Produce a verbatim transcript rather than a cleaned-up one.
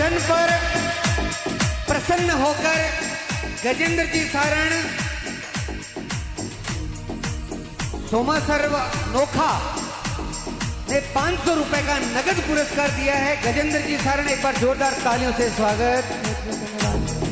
वचन पर प्रसन्न होकर गजेंद्र जी सारण सोमा सर्व नोखा ने पांच सौ रुपए का नगद पुरस्कार दिया है। गजेंद्र जी सारण एक बार जोरदार तालियों से स्वागत।